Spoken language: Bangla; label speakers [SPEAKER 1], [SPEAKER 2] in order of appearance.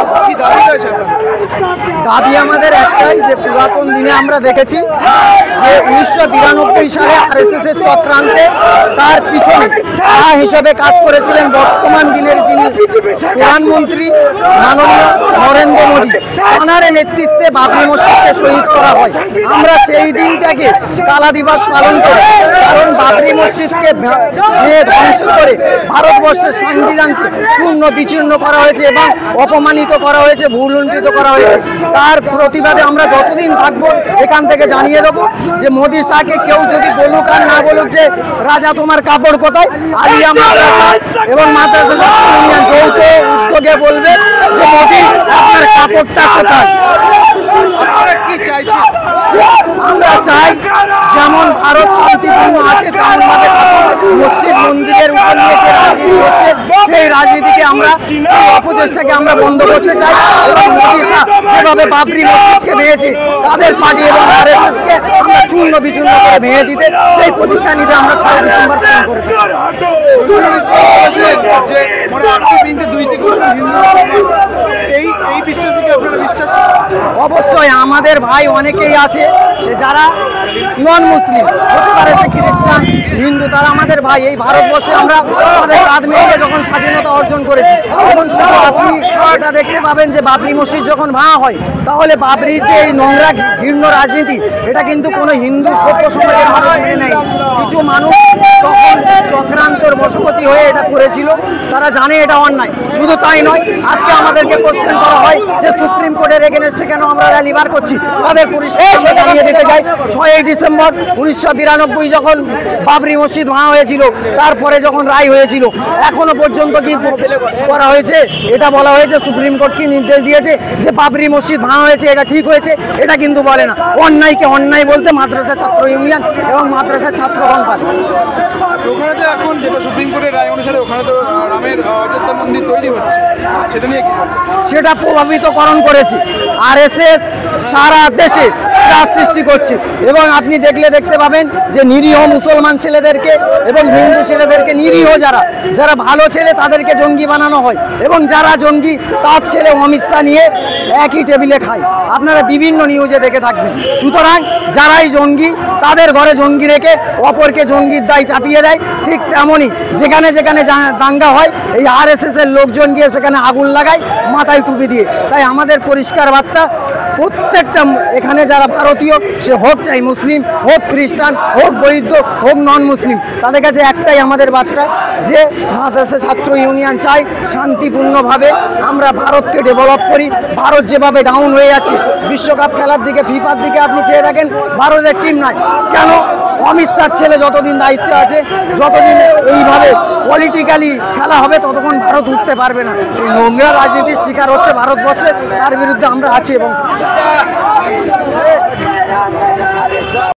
[SPEAKER 1] দাবি আমাদের একটাই যে পুরাতন দিনে আমরা দেখেছি যে 1992 সালে আরএসএস এর চক্রান্তে তার পিছনে হিসেবে কাজ করেছিলেন বর্তমান দিনের যিনি প্রধানমন্ত্রী মাননীয় নরেন্দ্র মোদী, ওনার নেতৃত্বে বাবরি মসজিদকে শহীদ করা হয়। আমরা সেই দিনটাকে কালা দিবস পালন করি, কারণ বাবরি মসজিদকে ধ্বংস করে ভারতবর্ষের সংবিধানকে চূর্ণ বিচূর্ণ করা হয়েছে এবং অপমানিত করা হয়েছে, ভুলুণ্ঠিত করা হয়েছে। তার প্রতিবাদে আমরা যতদিন থাকবো এখান থেকে জানিয়ে দেবো যে মোদী শাহকে কেউ যদি বলুক আর না বলুক যে রাজা তোমার কাপড় কোথায়, আলিয়া মাদ্রাসা এবং মাদ্রাসা ইউনিয়ন যৌথ উদ্যোগে বলবে যে মোদী আপনার কাপড়টা কোথায়।
[SPEAKER 2] কি চাইছি
[SPEAKER 1] আমরা চাই যেমন ভারত শান্তিপূর্ণ আছে তেমনভাবে মসজিদ মন্দিরের উপর নিয়ে যে রাজনীতি হচ্ছে সেই রাজনীতিকে আমরা অপচেষ্টাকে আমরা বন্ধ করতে চাই এবং মোদী শাহ যেভাবে বাবরি মসজিদকে ভেঙেছে তাদের পার্টি এবং আরএসএসকে আমরা চূর্ণ বিচূর্ণ করে ভেঙে দিতে সেই প্রতিজ্ঞা নিতে আমরা 6 ডিসেম্বর পালন করেছি।
[SPEAKER 2] এই বিশ্বাসে কি আপনারা বিশ্বাস?
[SPEAKER 1] অবশ্যই আমাদের ভাই অনেকেই আছে যারা নন মুসলিম, হতে পারে সে খ্রিস্টান, হিন্দু, তারা আমাদের ভাই। এই ভারতবর্ষে আমরা আমাদের কাঁধ মেয়ে যখন স্বাধীনতা অর্জন করেছি তখন শুধু আপনি এটা দেখতে পাবেন যে বাবরি মসজিদ যখন ভাঙা হয় তাহলে বাবরির যে এই নোংরা ঘৃণ্য রাজনীতি এটা কিন্তু কোনো হিন্দু সভ্য সমাজের মানুষ মেনে নেয়। কিছু মানুষ তখন চক্রান্তর বশবর্তী হয়ে এটা করেছিল, তারা জানে এটা অন্যায়। শুধু তাই নয়, আজকে আমাদেরকে কোশ্চেন করা হয় যে সুপ্রিম কোর্টের এগেনস্টে কেন আমরা র্যালি বার করছি। তাদের পরিষ্কার জানিয়ে দিতে চাই 6 ডিসেম্বর 1992 যখন বাবরি মসজিদ ভাঙা হয়েছিল, তারপরে যখন রায় হয়েছিল, এখনো পর্যন্ত কি করা হয়েছে? এটা বলা হয়েছে সুপ্রিম কোর্ট কি নির্দেশ দিয়েছে যে বাবরি মসজিদ ভাঙা হয়েছে এটা ঠিক হয়েছে, এটা কিন্তু বলে না। অন্যায়কে অন্যায় বলতে মাদ্রাসা ছাত্র ইউনিয়ন এবং মাদ্রাসা ছাত্রগণ পারে।
[SPEAKER 2] ওখানে তো এখন যেটা সুপ্রিম কোর্টের রায় অনুসারে ওখানে তো রামের অযোধ্যা মন্দির তৈরি হচ্ছে, সেটা নিয়ে
[SPEAKER 1] সেটা প্রভাবিতকরণ করেছে আরএসএস সারা দেশে ত্রাস সৃষ্টি করছে। এবং আপনি দেখতে পাবেন যে নিরীহ মুসলমান ছেলেদেরকে এবং হিন্দু ছেলেদেরকে, নিরীহ যারা ভালো ছেলে তাদেরকে জঙ্গি বানানো হয় এবং যারা জঙ্গি তার ছেলে অমিত শাহ নিয়ে একই টেবিলে খায়। আপনারা বিভিন্ন নিউজে দেখে থাকবেন। সুতরাং যারাই জঙ্গি তাদের ঘরে জঙ্গি রেখে অপরকে জঙ্গির দায় চাপিয়ে দেয়। ঠিক তেমনই যেখানে যেখানে দাঙ্গা হয় এই আরএসএস এর লোকজন গিয়ে সেখানে আগুন লাগায় মাথায় টুপি দিয়ে। তাই আমাদের পরিষ্কার বার্তা, প্রত্যেকটা এখানে যারা ভারতীয়, সে হোক চাই মুসলিম, হোক খ্রিস্টান, হোক বৌদ্ধ, হোক নন মুসলিম, তাদের কাছে একটাই আমাদের বার্তা যে মাদ্রাসা ছাত্র ইউনিয়ন চাই শান্তিপূর্ণভাবে আমরা ভারতকে ডেভেলপ করি। ভারত যেভাবে ডাউন হয়ে যাচ্ছে, বিশ্বকাপ খেলার দিকে, ফিফার দিকে আপনি চেয়ে থাকেন, ভারতের টিম নাই কেন? অমিত শাহ ছেলে যতদিন দায়িত্বে আছে, যতদিন এইভাবে পলিটিক্যালি খেলা হবে ততক্ষণ ভারত উঠতে পারবে না। এই নোংরা রাজনীতির শিকার হচ্ছে ভারতবর্ষে, তার বিরুদ্ধে আমরা আছি এবং